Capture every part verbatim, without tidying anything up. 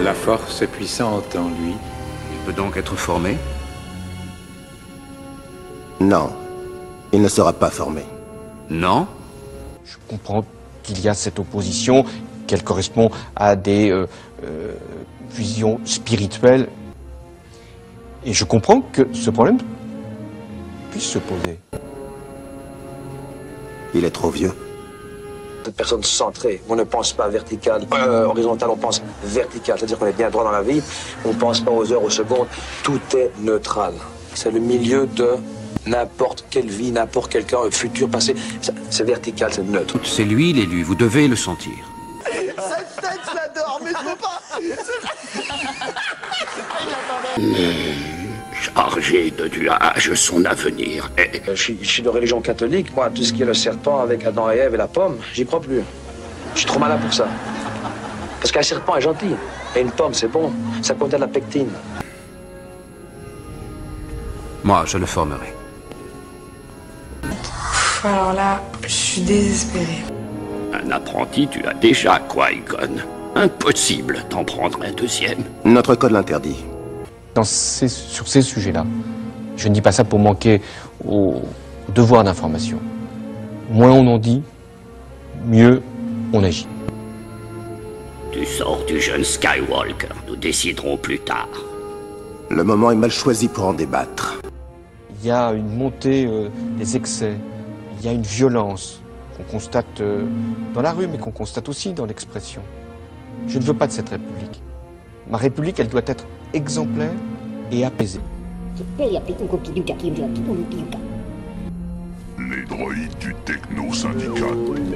La force est puissante en lui. Il peut donc être formé? Non, il ne sera pas formé. Non? Je comprends qu'il y a cette opposition, qu'elle correspond à des euh, euh, visions spirituelles. Et je comprends que ce problème puisse se poser. Il est trop vieux. Cette personne centrée, on ne pense pas vertical, euh, horizontal, on pense vertical, c'est-à-dire qu'on est bien droit dans la vie, on ne pense pas aux heures, aux secondes, tout est neutral. C'est le milieu de n'importe quelle vie, n'importe quel cas, futur, passé, c'est vertical, c'est neutre. C'est lui l'élu, vous devez le sentir. Cette tête, je l'adore, mais je peux pas. Chargé de nuages son avenir. Et... Je suis, je suis de religion catholique, moi, tout ce qui est le serpent avec Adam et Ève et la pomme, j'y crois plus. Je suis trop malin pour ça. Parce qu'un serpent est gentil, et une pomme, c'est bon, ça contient de la pectine. Moi, je le formerai. Alors là, je suis désespérée. Un apprenti, tu as déjà, Qui-Gon. Impossible d'en prendre un deuxième. Notre code l'interdit. Dans ces, sur ces sujets-là, je ne dis pas ça pour manquer au devoir d'information. Moins on en dit, mieux on agit. Du sort du jeune Skywalker, nous déciderons plus tard. Le moment est mal choisi pour en débattre. Il y a une montée euh, des excès, il y a une violence qu'on constate euh, dans la rue, mais qu'on constate aussi dans l'expression. Je ne veux pas de cette République. Ma République, elle doit être exemplaire et apaisée. Les droïdes du techno-syndicat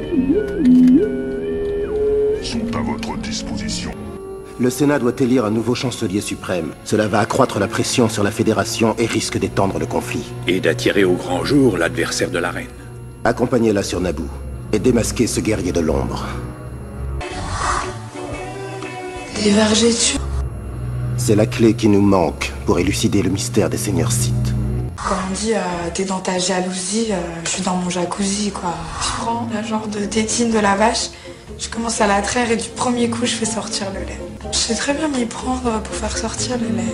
sont à votre disposition. Le Sénat doit élire un nouveau chancelier suprême. Cela va accroître la pression sur la Fédération et risque d'étendre le conflit. Et d'attirer au grand jour l'adversaire de la reine. Accompagnez-la sur Naboo et démasquez ce guerrier de l'ombre. Les vergetures. C'est la clé qui nous manque pour élucider le mystère des seigneurs Sith. Quand on dit euh, t'es dans ta jalousie, euh, je suis dans mon jacuzzi quoi. Je prends la genre de tétine de la vache, je commence à la traire et du premier coup je fais sortir le lait. Je sais très bien m'y prendre pour faire sortir le lait.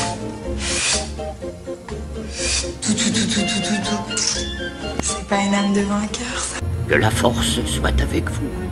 Tout, tout, tout, tout, tout, tout, tout. C'est pas une âme de vainqueur ça. Que la force soit avec vous.